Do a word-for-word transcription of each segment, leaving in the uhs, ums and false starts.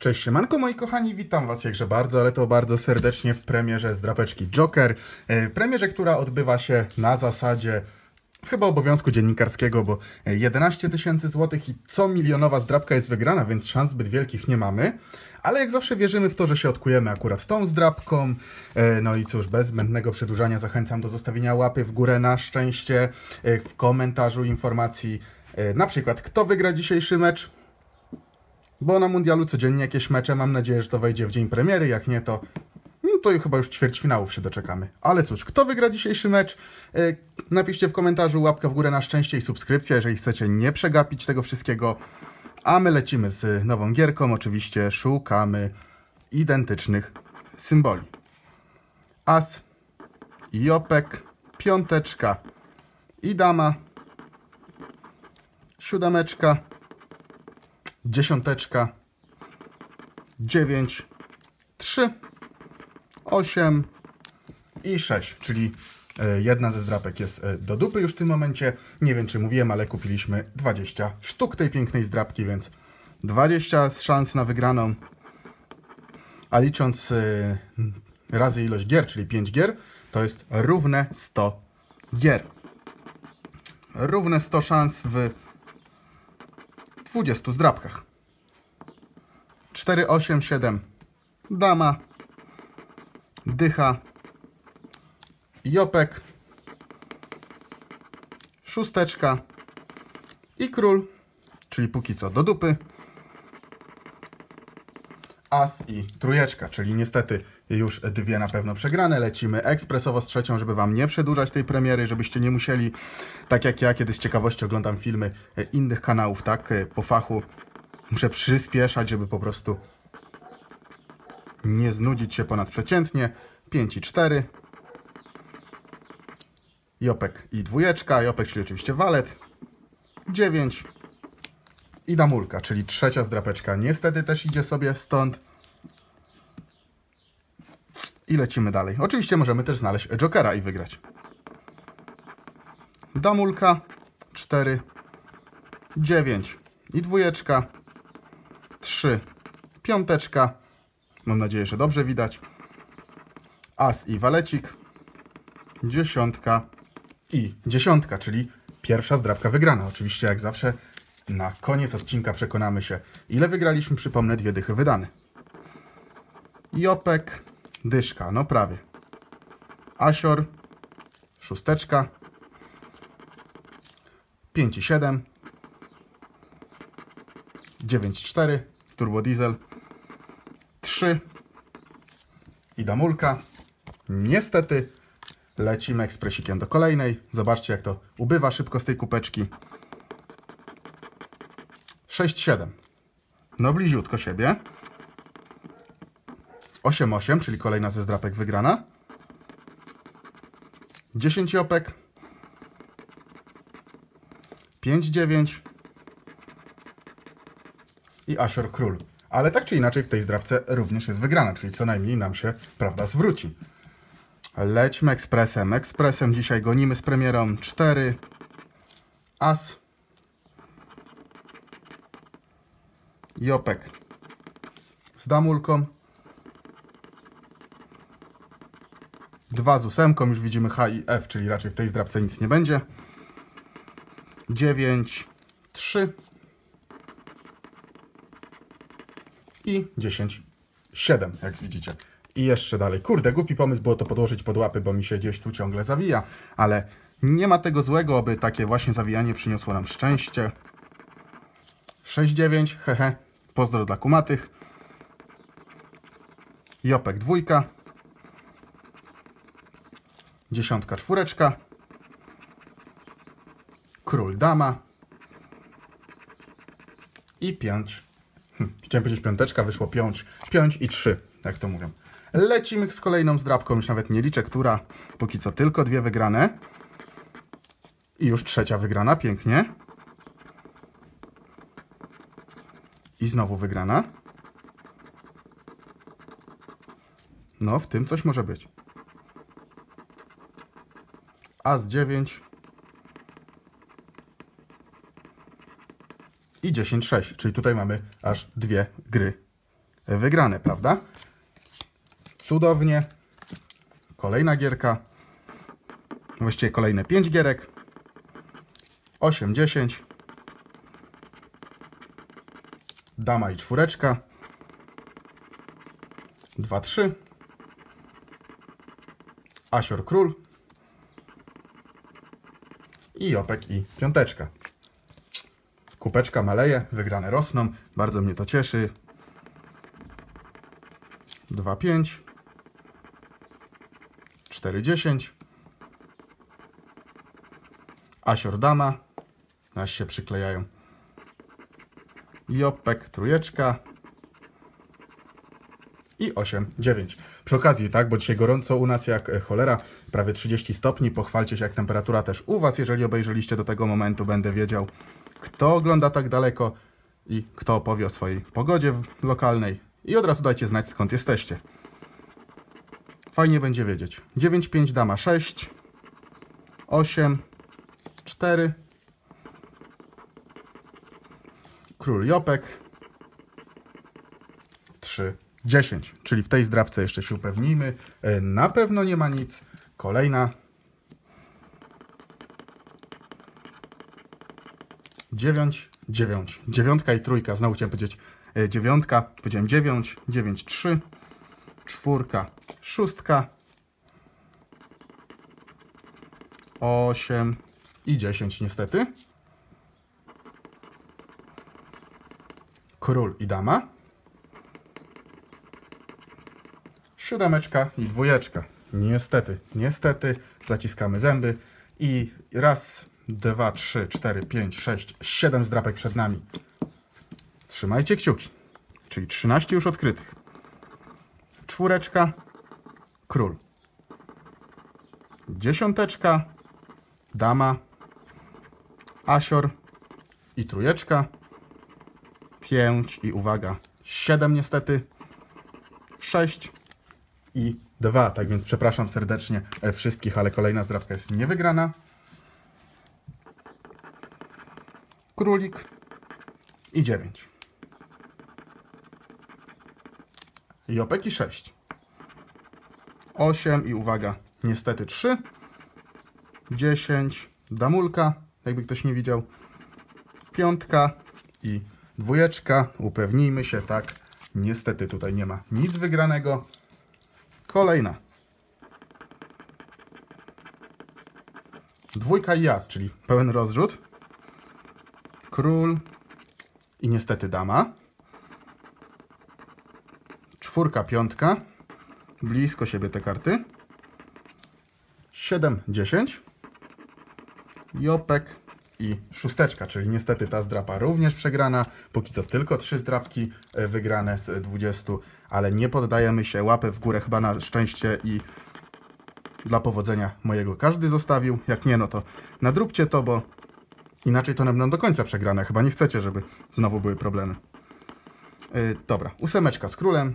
Cześć siemanko moi kochani, witam was jakże bardzo, ale to bardzo serdecznie w premierze z drapeczki Joker. Premierze, która odbywa się na zasadzie chyba obowiązku dziennikarskiego, bo jedenaście tysięcy złotych i co milionowa zdrapka jest wygrana, więc szans zbyt wielkich nie mamy. Ale jak zawsze wierzymy w to, że się odkujemy akurat tą zdrapką. No i cóż, bez zbędnego przedłużania zachęcam do zostawienia łapy w górę na szczęście, w komentarzu informacji, na przykład kto wygra dzisiejszy mecz. Bo na mundialu codziennie jakieś mecze, mam nadzieję, że to wejdzie w dzień premiery, jak nie to, no to chyba już ćwierćfinałów się doczekamy. Ale cóż, kto wygra dzisiejszy mecz? Yy, napiszcie w komentarzu łapkę w górę na szczęście i subskrypcja, jeżeli chcecie nie przegapić tego wszystkiego. A my lecimy z nową gierką, oczywiście szukamy identycznych symboli. As, jopek, piąteczka i dama, siódemeczka, dziesiąteczka, dziewięć, trzy, osiem i sześć, czyli jedna ze zdrapek jest do dupy już w tym momencie. Nie wiem, czy mówiłem, ale kupiliśmy dwadzieścia sztuk tej pięknej zdrapki, więc dwadzieścia szans na wygraną. A licząc razy ilość gier, czyli pięć gier, to jest równe sto gier. Równe sto szans w dwudziestu zdrapkach. cztery, osiem, siedem, dama, dycha, jopek, szósteczka i król, czyli póki co do dupy, as i trójeczka, czyli niestety już dwie na pewno przegrane. Lecimy ekspresowo z trzecią, żeby wam nie przedłużać tej premiery, żebyście nie musieli, tak jak ja, kiedy z ciekawości oglądam filmy innych kanałów, tak, po fachu, muszę przyspieszać, żeby po prostu nie znudzić się ponadprzeciętnie. pięć i cztery. Jopek i dwójeczka. Jopek, czyli oczywiście walet. dziewięć. I damulka, czyli trzecia zdrapeczka. Niestety też idzie sobie stąd. I lecimy dalej. Oczywiście możemy też znaleźć jokera i wygrać. Damulka. cztery. dziewięć. I dwójeczka. trzy. Piąteczka. Mam nadzieję, że dobrze widać. As i walecik. Dziesiątka. I dziesiątka, czyli pierwsza zdrapka wygrana. Oczywiście jak zawsze na koniec odcinka przekonamy się, ile wygraliśmy. Przypomnę, dwie dychy wydane. Jopek, dyszka, no prawie. Asior, szósteczka. pięć i siedem. dziewięć i cztery. Turbo diesel. trzy. I damulka. Niestety lecimy ekspresikiem do kolejnej. Zobaczcie, jak to ubywa szybko z tej kupeczki. sześć siedem. No bliziutko siebie. osiem osiem, czyli kolejna ze zdrapek wygrana. dziesięć jopek. pięć dziewięć. I asior król. Ale tak czy inaczej w tej zdrapce również jest wygrana, czyli co najmniej nam się prawda zwróci. Lećmy ekspresem. Ekspresem dzisiaj gonimy z premierą. cztery. As. Jopek. Z damulką. dwa z ósemką. Już widzimy H i F, czyli raczej w tej zdrapce nic nie będzie. dziewięć. trzy. I dziesięć siedem, jak widzicie. I jeszcze dalej. Kurde, głupi pomysł było to podłożyć pod łapy, bo mi się gdzieś tu ciągle zawija, ale nie ma tego złego, aby takie właśnie zawijanie przyniosło nam szczęście. sześć dziewięć, hehe. Pozdro dla kumatych. Jopek dwójka. Dziesiątka czwóreczka. Król dama. I pięć. Hm, chciałem powiedzieć piąteczka, wyszło pięć. pięć i trzy, jak to mówią. Lecimy z kolejną zdrapką, już nawet nie liczę, która. Póki co tylko dwie wygrane. I już trzecia wygrana, pięknie. I znowu wygrana. No, w tym coś może być. As dziewięć. I dziesięć sześć, czyli tutaj mamy aż dwie gry wygrane, prawda? Cudownie. Kolejna gierka. Właściwie kolejne pięć gierek. osiem, dziesięć. Dama i czwóreczka. dwa, trzy. Asior, król. I jopek i piąteczka. Kupeczka maleje, wygrane rosną. Bardzo mnie to cieszy. dwa, pięć. cztery, dziesięć. Asior, dama. Aż się przyklejają. Jopek, trójeczka. I osiem, dziewięć. Przy okazji, tak, bo dzisiaj gorąco u nas jak cholera, prawie trzydzieści stopni. Pochwalcie się, jak temperatura też u Was. Jeżeli obejrzeliście do tego momentu, będę wiedział, kto ogląda tak daleko i kto opowie o swojej pogodzie lokalnej. I od razu dajcie znać, skąd jesteście. Fajnie będzie wiedzieć. dziewięć, pięć, dama, sześć, osiem, cztery, król, jopek, trzy, dziesięć. Czyli w tej zdrabce jeszcze się upewnijmy. Na pewno nie ma nic. Kolejna. dziewięć, dziewięć. Dziewiątka i trójka. Znowu chciałem powiedzieć dziewiątka. Powiedziałem dziewięć, dziewięć, trzy. Czwórka, szóstka. osiem i dziesięć niestety. Król i dama. Siódemeczka i dwójeczka. Niestety, niestety. Zaciskamy zęby. I raz, dwa, trzy, cztery, pięć, sześć, siedem zdrapek przed nami. Trzymajcie kciuki. Czyli trzynaście już odkrytych. Czwóreczka. Król. Dziesiąteczka. Dama. Asior. I trójeczka. Pięć i uwaga. Siedem niestety. Sześć. I dwa. Tak więc przepraszam serdecznie wszystkich, ale kolejna zdrapka jest niewygrana. Królik. I dziewięć. Jopek i sześć. osiem i uwaga. Niestety trzy. dziesięć. Damulka. Jakby ktoś nie widział. Piątka. I dwójeczka. Upewnijmy się, tak. Niestety tutaj nie ma nic wygranego. Kolejna. Dwójka i jas, czyli pełen rozrzut. Król. I niestety dama. Czwórka, piątka. Blisko siebie te karty. siedem, dziesięć. Jopek i szósteczka, czyli niestety ta zdrapa również przegrana. Póki co tylko trzy zdrapki wygrane z dwudziestu, ale nie poddajemy się. Łapę w górę chyba na szczęście i dla powodzenia mojego każdy zostawił. Jak nie, no to nadróbcie to, bo inaczej to będą do końca przegrane. Chyba nie chcecie, żeby znowu były problemy. Yy, dobra, ósemeczka z królem.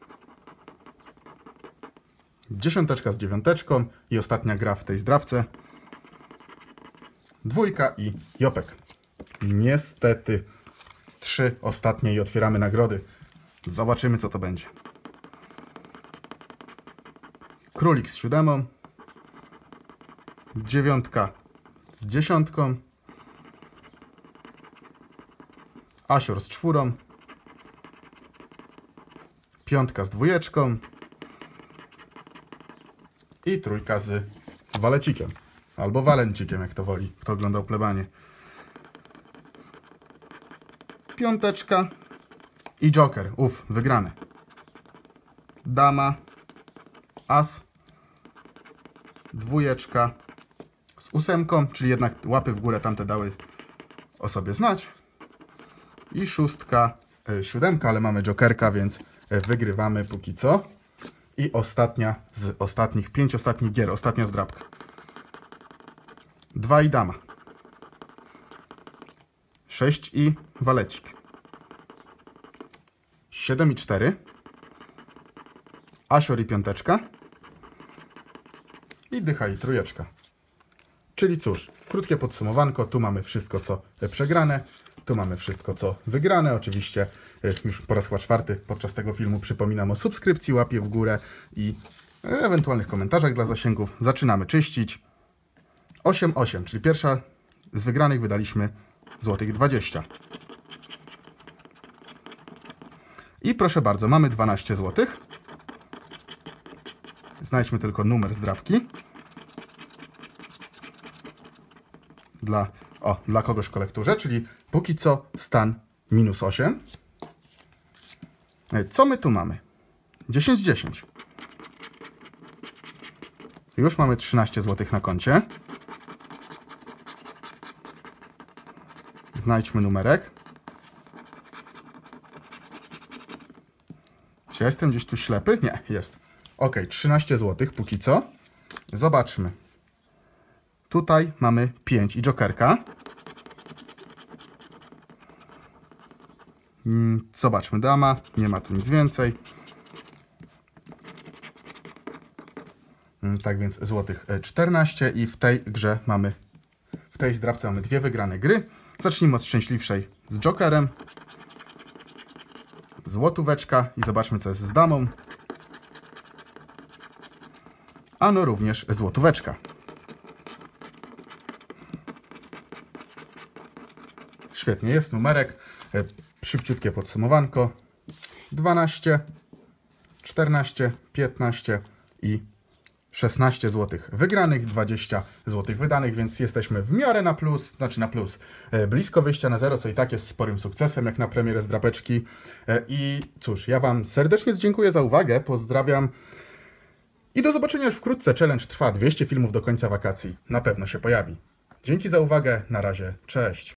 Dziesiąteczka z dziewiąteczką i ostatnia gra w tej zdrabce. Dwójka i jopek. Niestety trzy ostatnie i otwieramy nagrody. Zobaczymy, co to będzie. Królik z siódemą. Dziewiątka z dziesiątką. Asior z czwórą. Piątka z dwójeczką. I trójka z walecikiem. Albo walencikiem, jak to woli, kto oglądał plebanie. Piąteczka i joker. Uf, wygrany. Dama. As. Dwójeczka z ósemką, czyli jednak łapy w górę tamte dały o sobie znać. I szóstka, y, siódemka, ale mamy jokerka, więc wygrywamy póki co. I ostatnia z ostatnich, pięć ostatnich gier, ostatnia zdrabka. Dwa i dama. Sześć i walecik. Siedem i cztery. Asior i piąteczka. I dycha i trójeczka. Czyli cóż, krótkie podsumowanko. Tu mamy wszystko, co przegrane. Tu mamy wszystko, co wygrane. Oczywiście już po raz chyba czwarty podczas tego filmu przypominam o subskrypcji, łapie w górę i ewentualnych komentarzach dla zasięgów. Zaczynamy czyścić. osiem osiem, czyli pierwsza z wygranych wydaliśmy złotych dwadzieścia. I proszę bardzo, mamy dwanaście złotych. Znajdźmy tylko numer zdrabki. Dla, o, dla kogoś w kolekturze, czyli póki co stan minus osiem. Co my tu mamy? dziesięć dziesięć. Już mamy trzynaście złotych na koncie. Znajdźmy numerek. Czy ja jestem gdzieś tu ślepy? Nie, jest. Ok, trzynaście złotych póki co. Zobaczmy. Tutaj mamy pięć i jokerka. Zobaczmy, dama. Nie ma tu nic więcej. Tak więc złotych czternaście i w tej grze mamy, w tej zdrabce mamy dwie wygrane gry. Zacznijmy od szczęśliwszej z jokerem. Złotóweczka i zobaczmy, co jest z damą. Ano również złotóweczka. Świetnie, jest numerek. Szybciutkie podsumowanko. dwanaście, czternaście, piętnaście i szesnaście złotych wygranych, dwadzieścia złotych wydanych, więc jesteśmy w miarę na plus, znaczy na plus, blisko wyjścia na zero, co i tak jest sporym sukcesem, jak na premierę z drapeczki. I cóż, ja Wam serdecznie dziękuję za uwagę, pozdrawiam i do zobaczenia już wkrótce. Challenge trwa, dwieście filmów do końca wakacji, na pewno się pojawi. Dzięki za uwagę, na razie, cześć.